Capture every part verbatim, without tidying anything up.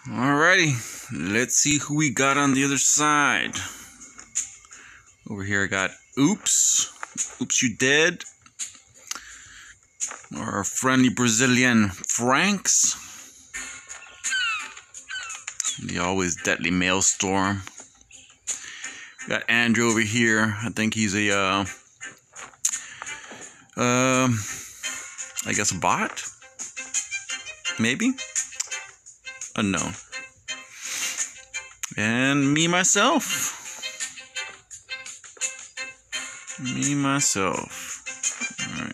Alrighty, let's see who we got on the other side. Over here I got Oops. Oops, you dead? Our friendly Brazilian Franks. The always deadly Maelstrom. We got Andrew over here. I think he's a, uh, um, I guess a bot? Maybe? Unknown. And me, myself. Me, myself. Alright.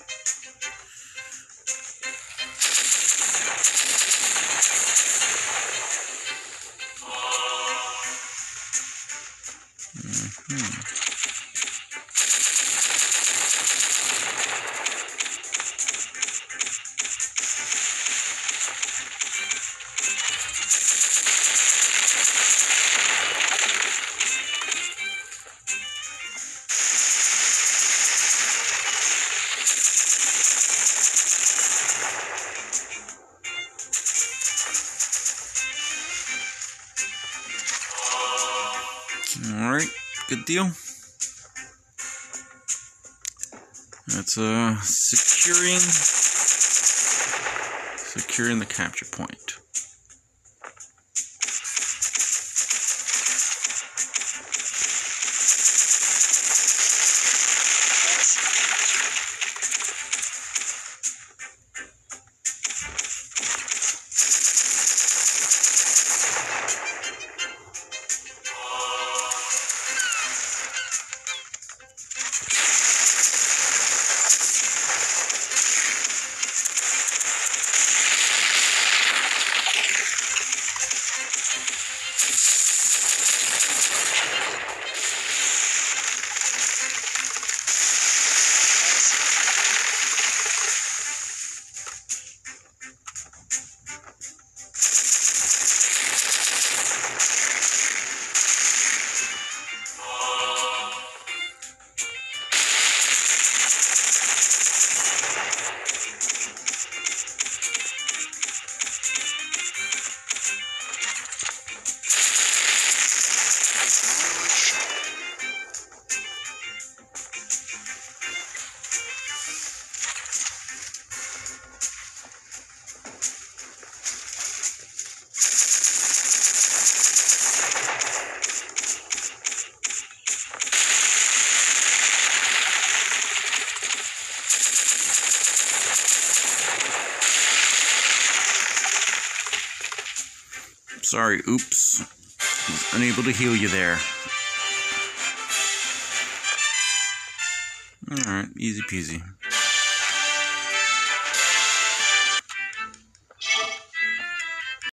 Mm-hmm. Alright, good deal. That's uh securing securing the capture point. Sorry, Oops. I was unable to heal you there. Alright, easy peasy.